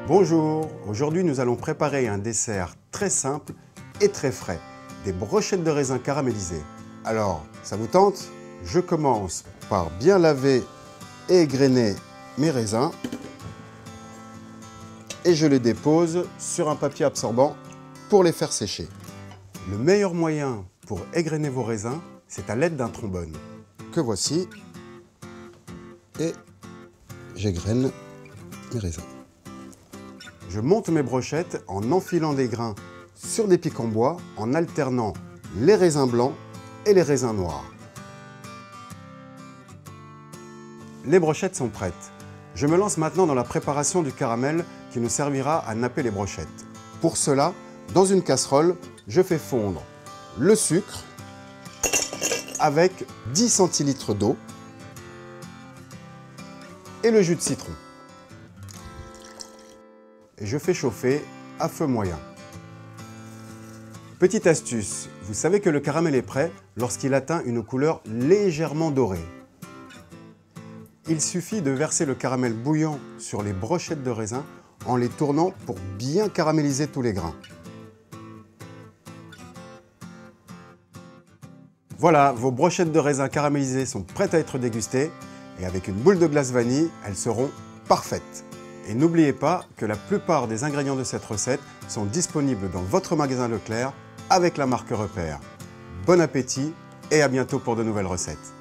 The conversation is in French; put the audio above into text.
Bonjour, aujourd'hui nous allons préparer un dessert très simple et très frais, des brochettes de raisin caramélisées. Alors, ça vous tente? Je commence par bien laver et égrener mes raisins et je les dépose sur un papier absorbant pour les faire sécher. Le meilleur moyen pour égrener vos raisins, c'est à l'aide d'un trombone que voici et j'égrène mes raisins. Je monte mes brochettes en enfilant des grains sur des pics en bois en alternant les raisins blancs et les raisins noirs. Les brochettes sont prêtes. Je me lance maintenant dans la préparation du caramel qui nous servira à napper les brochettes. Pour cela, dans une casserole, je fais fondre le sucre avec 10 centilitres d'eau et le jus de citron. Et je fais chauffer à feu moyen. Petite astuce, vous savez que le caramel est prêt lorsqu'il atteint une couleur légèrement dorée. Il suffit de verser le caramel bouillant sur les brochettes de raisin en les tournant pour bien caraméliser tous les grains. Voilà, vos brochettes de raisin caramélisées sont prêtes à être dégustées et avec une boule de glace vanille, elles seront parfaites. Et n'oubliez pas que la plupart des ingrédients de cette recette sont disponibles dans votre magasin Leclerc avec la marque Repère. Bon appétit et à bientôt pour de nouvelles recettes.